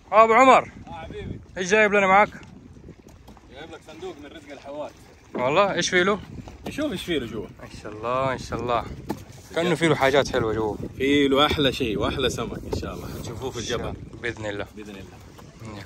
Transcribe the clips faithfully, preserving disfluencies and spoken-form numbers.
ابو عمر. اه حبيبي. ايش جايب لنا معك؟ جايب لك صندوق من رزق الحوات. والله ايش فيه له؟ شوف ايش فيه له جوا. ما شاء الله ما شاء الله. كأنه فيه له حاجات حلوه جوا. فيه له احلى شيء واحلى سمك ان شاء الله تشوفوه في الجبل باذن الله. باذن الله.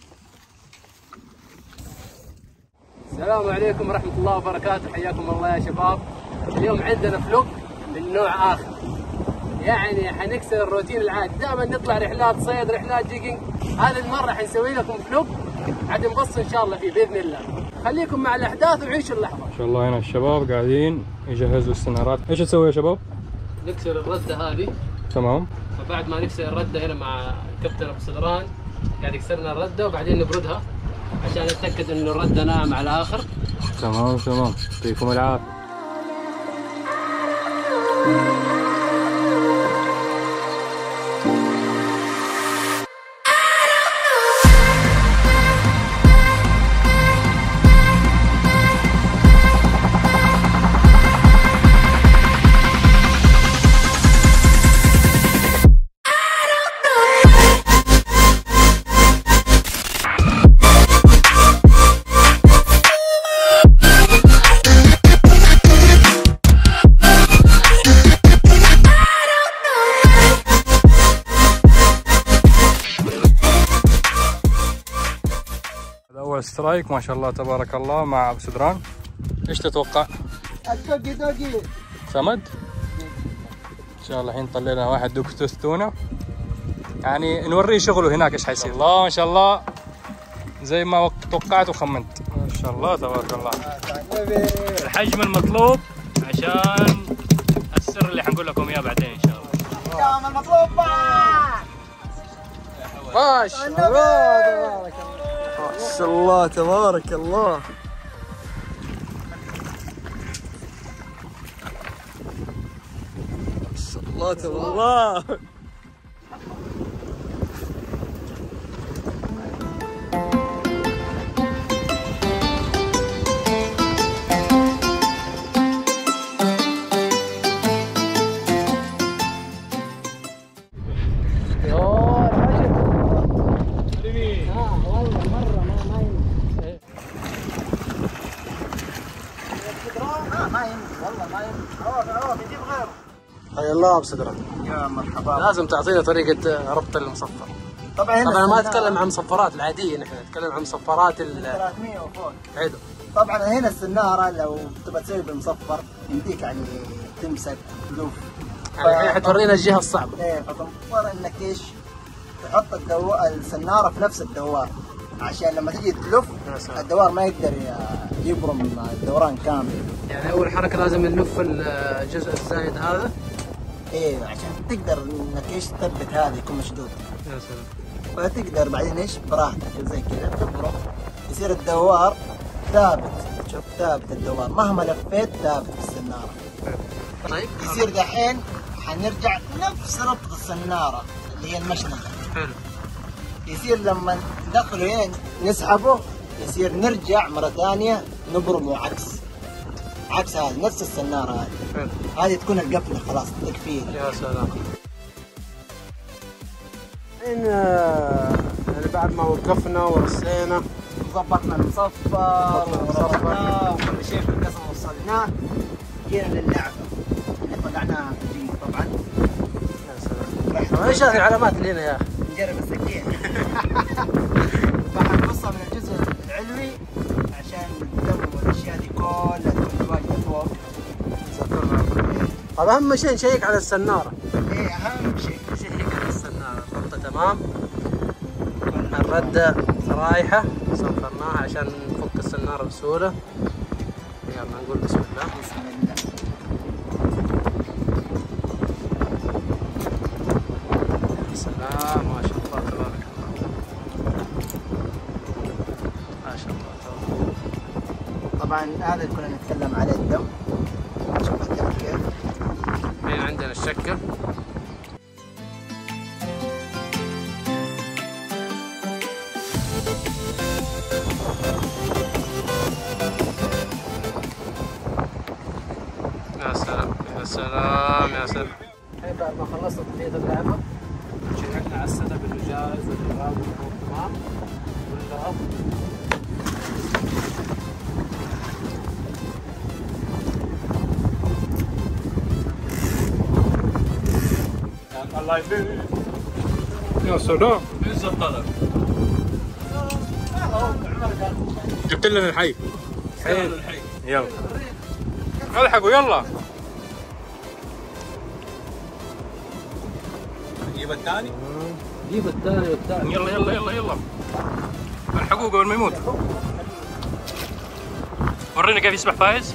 السلام عليكم ورحمة الله وبركاته، حياكم الله يا شباب. اليوم عندنا فلوق من نوع آخر، يعني حنكسر الروتين العادي، دائما نطلع رحلات صيد رحلات جيجنج. هذه المرة حنسوي لكم فلوق عاد نبص إن شاء الله فيه بإذن الله. خليكم مع الأحداث وعيشوا اللحظة. ما شاء الله هنا الشباب قاعدين يجهزوا السنارات. ايش تسوي يا شباب؟ نكسر الردة هذه. تمام. فبعد ما نكسر الردة هنا مع كابتن أبو صدران قاعد يكسرنا الردة وبعدين نبردها عشان نتأكد إنه الردة ناعمة على الآخر. تمام تمام، يعطيكم العافية. أول سترايك ما شاء الله تبارك الله مع أبو سدران. إيش تتوقع؟ الدوقي دوقي سمد؟ إن شاء الله الحين نطلع لنا واحد دوكتوس تونة، يعني نوريه شغله هناك إيش حيصير. الله ما شاء الله زي ما توقعت وخمنت. ما شاء الله تبارك الله. الحجم المطلوب عشان السر اللي حنقول لكم إياه بعدين إن شاء الله. اليوم المطلوب ما شاء الله ما شاء الله تبارك الله. ما شاء الله تبارك الله. حيا الله ابو سدران. يا مرحبا. لازم تعطينا طريقة ربط المصفر. طبعا طبعا ما اتكلم عن المصفرات العادية، نحن نتكلم عن مصفرات ال ثلاثمية وفوق. حلو. طبعا هنا السنارة لو تبغى تسوي بالمصفر يمديك يعني تمسك تلوف. يعني الحين حتورينا الجهة الصعبة. ايه فمضطر انك ايش؟ تحط الدو... السنارة في نفس الدوار عشان لما تجي تلف الدوار ما يقدر يبرم الدوران كامل. يعني أول حركة لازم نلف الجزء الزايد هذا. ايه عشان تقدر انك ايش تثبت هذا يكون مشدود. يا سلام. فتقدر بعدين ايش براحتك زي كذا تبرم يصير الدوار ثابت. شوف ثابت الدوار مهما لفيت ثابت في السنارة. طيب يصير دحين حنرجع نفس ربط السنارة اللي هي المشنقة. حلو. يصير لما ندخله هنا نسحبه يصير نرجع مرة ثانية نبرمه عكس عكس هذا نفس السنارة هذه. حلو. هذه تكون القفلة خلاص تكفيه. يا سلام. الحين يعني بعد ما وقفنا ورسينا وظبطنا المصفر وربطناه وكل شيء في القسم وصلناه جينا للعبة اللي طلعناها في الجيم طبعا. يا سلام. ايش هذه العلامات اللي هنا يا اخي؟ نجرب السكين. فحنقصها من الجزء العلوي عشان الدم والاشياء دي كلها تكون متواجدة فوق. طب اهم شيء نشيك على السنارة. ايه اهم شيء نشيك على السنارة، الخطة تمام. الردة رايحة صفرناها عشان نفك السنارة بسهولة. يلا نقول بسم الله. بسم الله. يا سلام ما شاء الله تبارك الله. ما شاء الله تبارك الله. طبعا هذا اللي كنا نتكلم عليه الدم. شوف الدم كيف. الحين عندنا الشكل. يا سلام يا سلام يا سلام. الحين بعد ما خلصت تطبيق اللعبة شيكنا على السنة بالإجازة تمام كلها. الله يبارك. يا سلام. عز الطلب. جبت لنا الحي. حي الحي. يلا. الحقوا يلا. نجيب الثاني. جيب الثاني والثاني. يلا يلا يلا يلا. الحقوه قبل ما يموت. ورينا كيف يسبح فايز.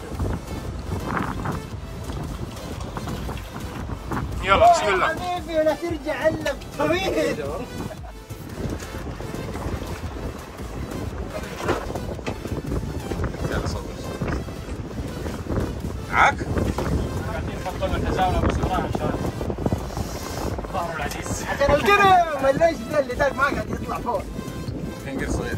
يلا بسم الله. حبيبي ولا ترجع علم طويل. يلا صور. معاك؟ قاعدين نحط لنا حزامنا بس ورانا عشان ظهره العزيز. عشان القرم الليش ذا اللي ذاك ما قاعد يطلع فوق. خنجر صغير.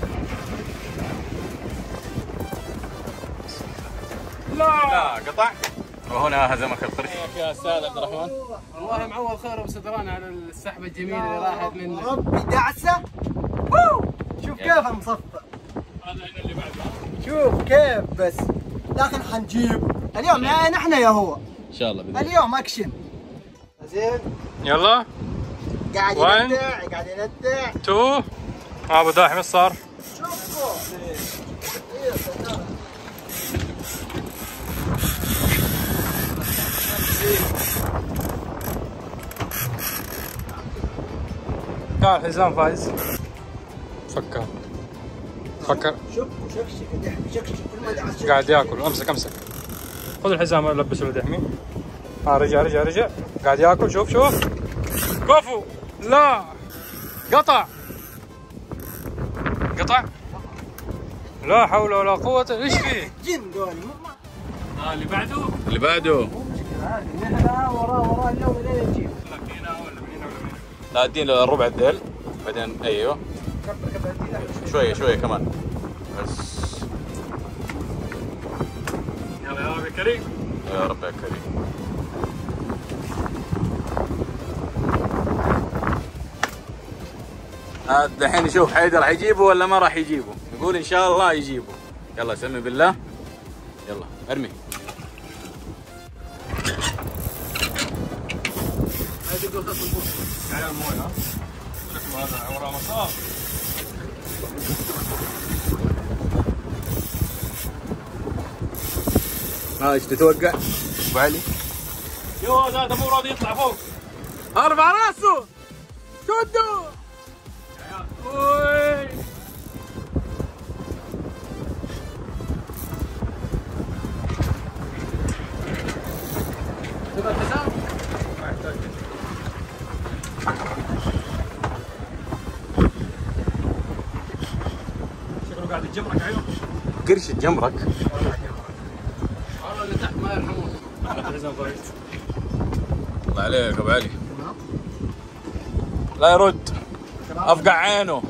لا لا قطع. وهنا هزمك القرش. يا استاذ عبد الرحمن. والله معوض خير وستران على السحبه الجميله اللي راحت منك. ربي دعسه. أوه. شوف كيف المصفى. هذا هنا اللي بعده. شوف كيف بس. لكن حنجيب اليوم يا نحن يا هو. ان شاء الله. اليوم اكشن. زين. يلا. قاعد One. يندع قاعد يندع. تو. ابو داحم ايش صار؟ شوفوا. إيه سلام. تعال حزام فايز. فكر فكر. شوف شكشك الدحمي شكشك كل ما دعس. قاعد ياكل. امسك امسك. خذ الحزام لبسه لدحمي. ها رجع رجع رجع. قاعد ياكل. شوف شوف. كفو. لا. قطع. قطع. لا حول ولا قوة. ايش فيه؟ جن دول. ها اللي بعده. اللي بعده. مو مشكلة هذه نحن وراه وراه اليوم لين نجيب. فينا ولا مين ولا مين؟ لا ادين ربع الديل بعدين ايوه كبر كبر ادينا. شويه شويه كمان بس. يلا يا رب كريم. يا رب يا كريم. هذا الحين نشوف حيدر حيجيبه ولا ما راح يجيبه. يقول ان شاء الله يجيبه. يلا سمي بالله. يلا ارمي. هذه تقول خط البوس. تعال المويه ها. هذا وراه مصاب. ها ايش تتوقع؟ ابو علي. يو هذا مو راضي يطلع فوق. ارفع راسه. شدوا. اوي. تبغى الحزام؟ شكله قاعد يجمرك عيون. قرش جمرك. والله اللي تحت ما يرحمون. الحزام فايز. الله عليك ابو علي. لا يرد. افقع عينه.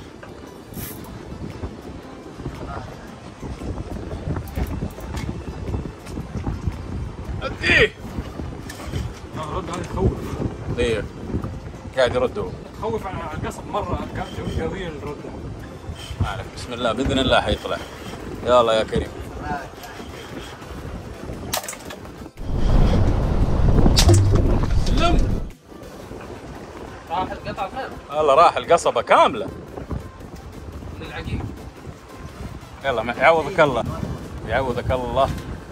اديه. الرد هذا يخوف. ايه قاعد يرد هو. يخوف على القصب مره قويه الرد. ما اعرف. بسم الله باذن الله حيطلع. يلا يا كريم. سلم. راح القطع فين؟ والله راح القصبه كامله. من العقيق. يلا يعوضك الله. يعوضك الله.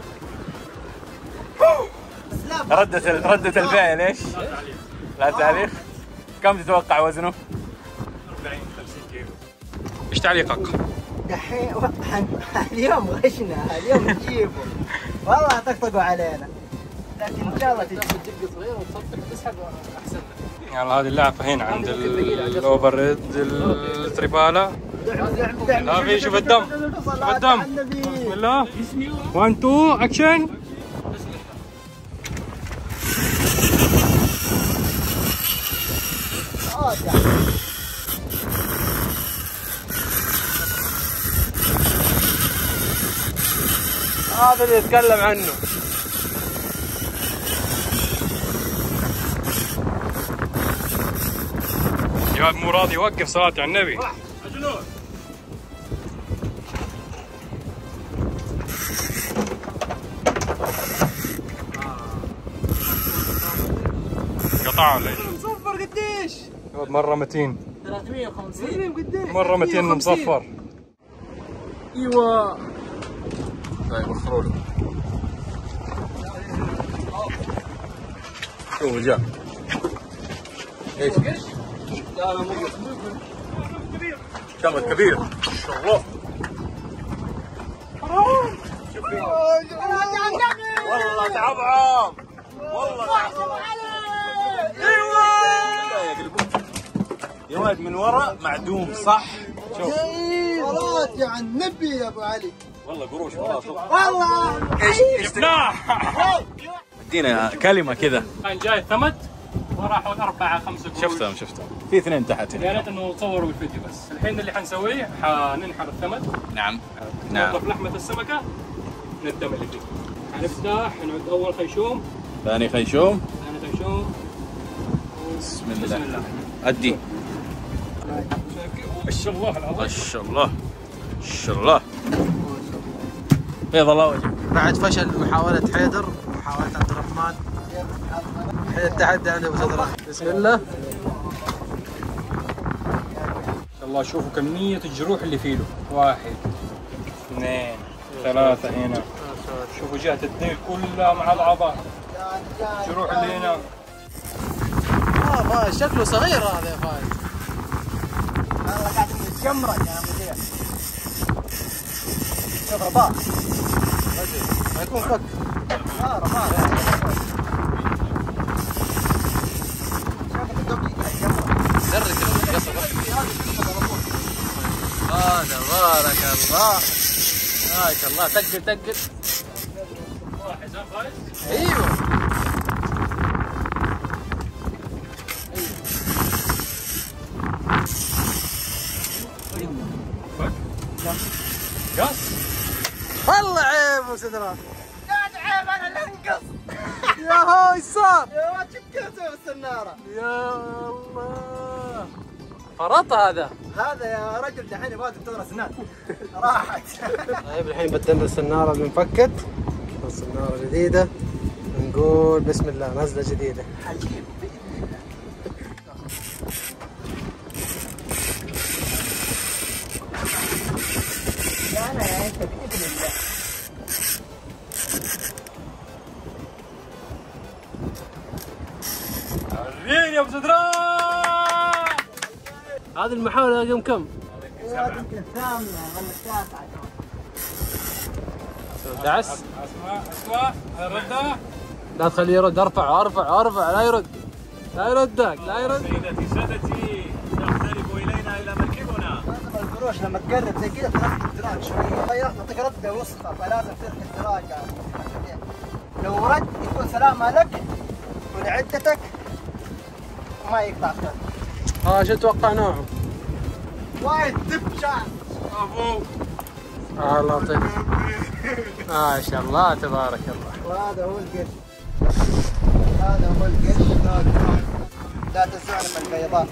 ردة ردة الفعل ايش؟ لا تعليق. كم تتوقع وزنه؟ أربعين خمسين كيلو. ايش تعليقك؟ دحين اليوم غشنا اليوم نجيبه. والله طقطقوا علينا. لكن ان شاء الله تجي. تجيب صغيره وتصفق تسحب احسن لك. يلا هذه اللعبة هنا عند الاوفر ريد التريبالا. لا في شوف الدم. شوف الدم. بسم الله. واحد اثنين اكشن. هذا اللي يتكلم عنه. جاد مو راضي يوقف صلاة على النبي. قطع ولا ايش؟ مصفر قديش؟ مرة متين. ثلاثمية وخمسين قديش؟ مرة متين مصفر. ايوه طيب وخروا له. شوفوا جاء. ايش؟ لا لا مو سمك كبير. ما شاء الله. والله تعبهم. والله تعبهم. ايوه. يا ولد من ورا معدوم صح؟ شوف. صلاة يا النبي يا ابو علي. والله قروش والله صدق. والله ايش ايش ادينا كلمة كذا. كان جاي ثمت وراحوا أربعة خمسة قروش. شفتهم شفتهم. في اثنين تحت يا هنا. ريت انه تصوروا الفيديو بس. الحين اللي حنسويه حننحر الثمت. نعم. نعم. نضيف لحمة السمكة من الدم اللي فيه. حنفتح نعد أول خيشوم. ثاني خيشوم. ثاني خيشوم. بسم بسم الله. الله. ادي. ما شاء الله العظيم. ما شاء الله. ما شاء الله. بيض الله وجهك. بعد فشل محاولة حيدر ومحاولة عبد الرحمن، الحين التحدي عند ابو سدران. بسم الله. ما شاء الله شوفوا كمية الجروح اللي فيه له. واحد اثنين ثلاثة هنا. شوفوا جهة الديل كلها مع بعضها. جروح اللي هنا. اه فايز شكله صغير هذا يا فايز. والله قاعد يتجمرك يا مدير. شوف رباط. ما يكون فك. اه رباط. شوف الدبي يتجمرك. درك القصب. اه تبارك الله. ما شاء الله تقل تقل. واحد ها فايز. ايوه. قص. والله عيب ابو سدران. قاعد عيب انا اللي انقص. يا هو ايش صار؟ يا ولد شوف كيف اسوي بالسنارة. يا الله فرط هذا. هذا يا رجل دحين يبغى دكتور اسنان. راحت. طيب الحين بدلنا السنارة اللي انفكت. السنارة جديدة. نقول بسم الله نزلة جديدة. عجيب. لا لا يا انت باذن الله. وريني يا ابو سدران. هذه المحاولة رقم كم؟ يمكن الثامنة ولا التاسعة. دعس. اسمع اسمع الردة. لا تخليه يرد. ارفع ارفع ارفع لا يرد. لا يردك لا يرد. سيدتي سادتي تقترب الينا الى مركبنا. القروش لما تقرب زي كذا ترفع الدراج شوية. غيرت تعطيك ردة وسطى فلازم ترفع الدراج. لو رد يكون سلامة لك ولعدتك وما يقطع خير. ها شو تتوقع نوعه؟ وايد دب شعر. ابو. اه لطيف. ما شاء الله تبارك الله. وهذا هو القرش. هذا هو القرش. لا تنسونا من البيضات.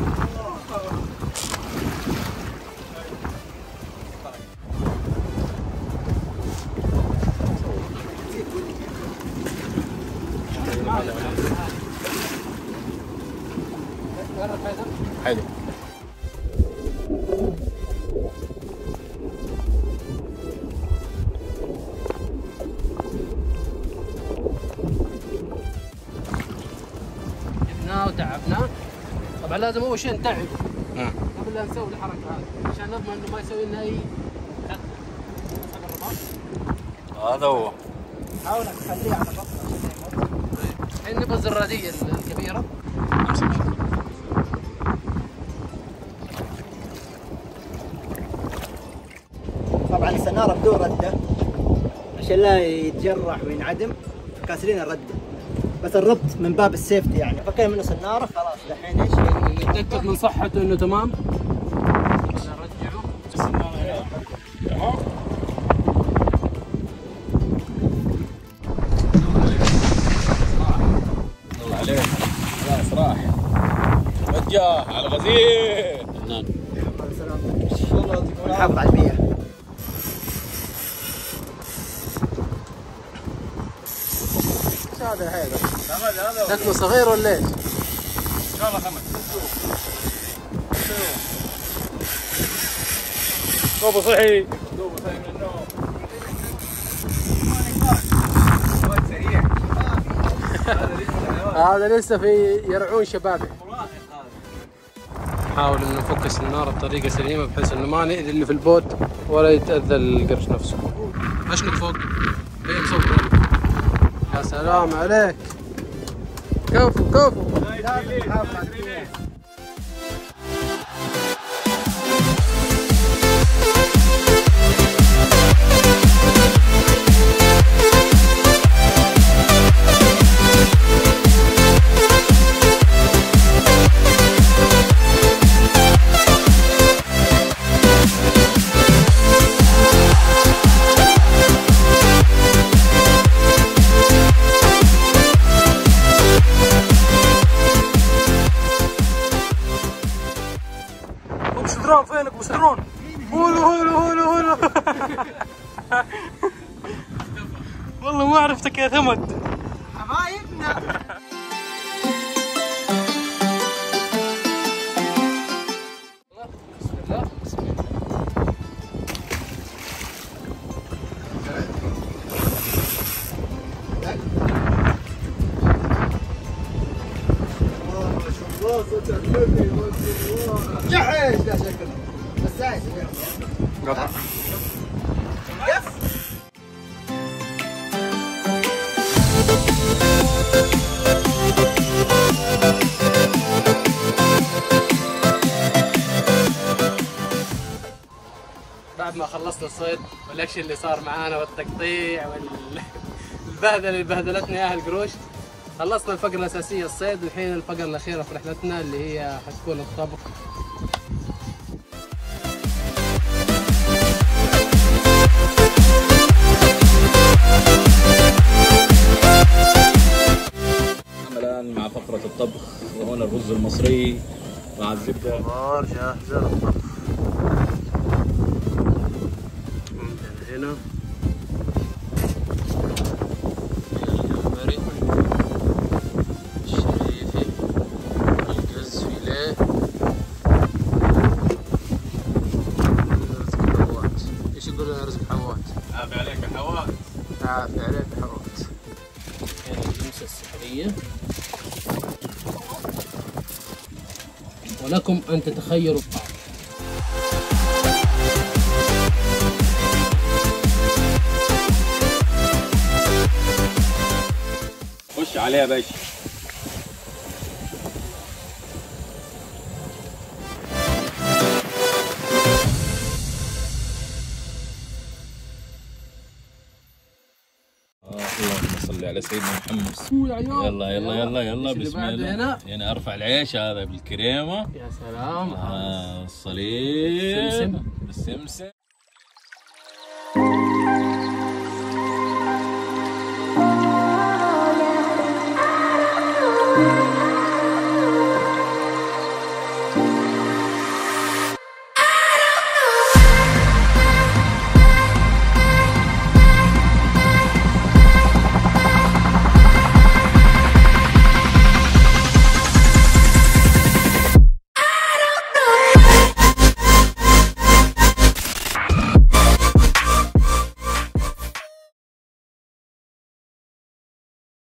حلو. جبناه وتعبناه. طبعا لازم اول شيء نتعبه قبل لا نسوي الحركه هذه عشان نضمن انه ما يسوي لنا اي خط. هذا هو. حاول تخليه على بطنه. الحين نبغى الزراديه الكبيره. طبعا السنارة بدون ردة عشان لا يتجرح وينعدم كاسرين الردة، بس الربط من باب السيفتي يعني. فكينا منه سنارة خلاص دحين ايش نتاكد من صحته انه تمام. نرجعه. تمام. الله عليك. خلاص راح. رجع. توجه على الغزير. نعم. نحافظ على البيئة. ايش هذا هذا؟ شكله صغير ولا ايش؟ ان شاء الله خمس. دوبه صحي. دوبه صحي من النوم. هذا لسه في يرعون شبابه. نحاول انه نفك السناره بطريقه سليمه بحيث انه ما نأذي اللي في البوت ولا يتاذى القرش نفسه. اشنط فوق. ليه مصور؟ يا سلام عليك. كفو كفو. لازم نحافظ على البيئة. ابو سدران فينك ابو سدران؟ هولو هولو هولو هولو. والله ما عرفتك يا ثمد. حبايبنا. بسم الله. بسم الله. جحش لا شكل. بس عايز. قطع. يس. بعد ما خلصنا الصيد والاكشن اللي صار معانا والتقطيع والبهدله اللي بهدلتنا اياها القروش، خلصنا الفقره الاساسيه الصيد، والحين الفقره الاخيره في رحلتنا اللي هي حتكون الطبخ. الان مع فقره الطبخ، وهنا الرز المصري مع الزبده. النار جاهزه للطبخ. عندنا هنا الجمبري، الشريفي، القز فيليه، رزق حوات. ايش يقول لنا رزق حوات؟ عافي عليك يا حواس. عافي عليك يا حوات. هنا الجمسة السحرية، ولكم أن تتخيلوا الطعم. خش عليها يا باشا. اللهم صل على سيدنا محمد. يلا يلا يلا يلا بسم الله. هنا هنا ارفع العيش هذا بالكريمه. يا سلام. آه الصليب سمسم. بالسمسم.